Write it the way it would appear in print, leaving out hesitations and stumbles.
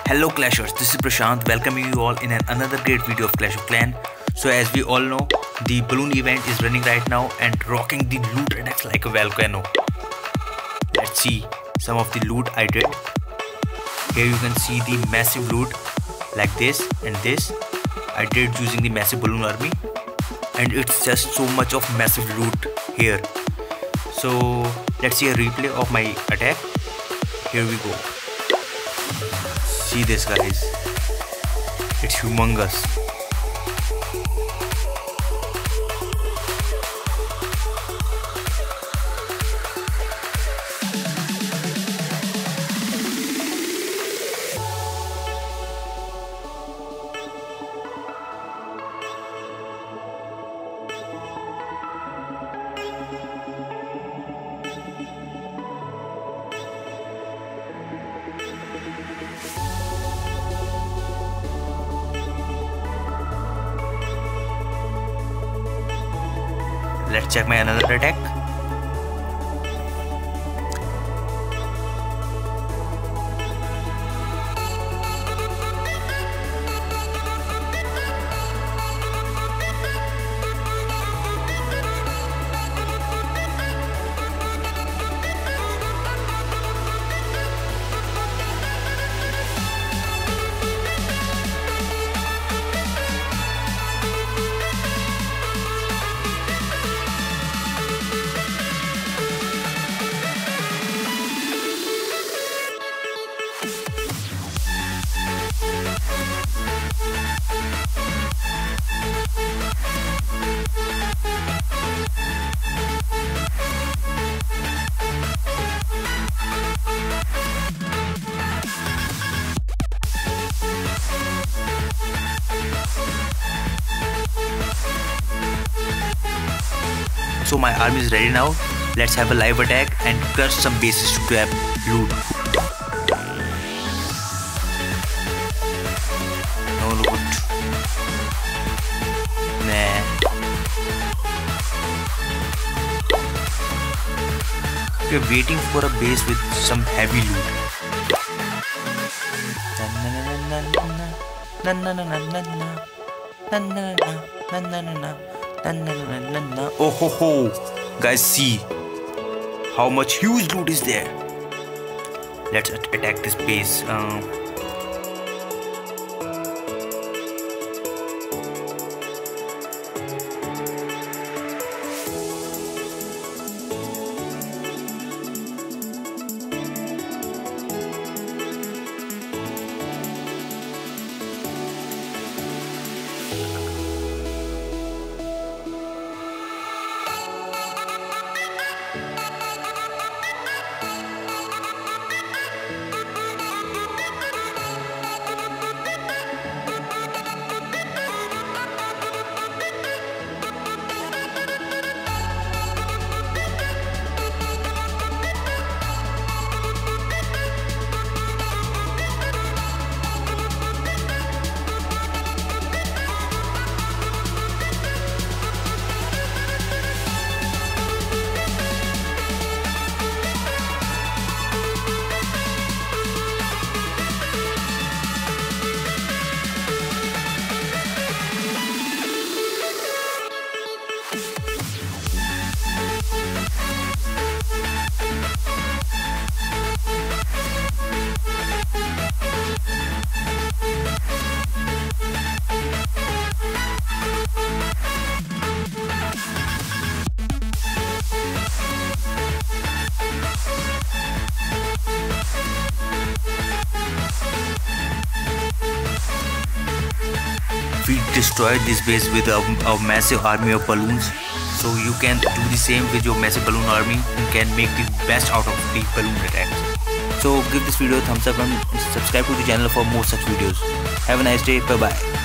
Hello Clashers, this is Prashant welcoming you all in another great video of Clash of Clans. So as we all know, the balloon event is running right now and rocking the loot attacks like a volcano. Let's see some of the loot I did. Here you can see the massive loot like this and this. I did using the massive balloon army and it's just so much of massive loot here. So let's see a replay of my attack. Here we go. See this guys, it's humongous. Let's check my another attack. So my army is ready now. Let's have a live attack and crush some bases to grab loot. No loot. Nah. We're waiting for a base with some heavy loot. Oh ho ho! Guys, see how much huge loot is there. Let's attack this base. We destroyed this base with a massive army of balloons, so you can do the same with your massive balloon army and can make the best out of the balloon attacks. So give this video a thumbs up and subscribe to the channel for more such videos. Have a nice day. Bye bye.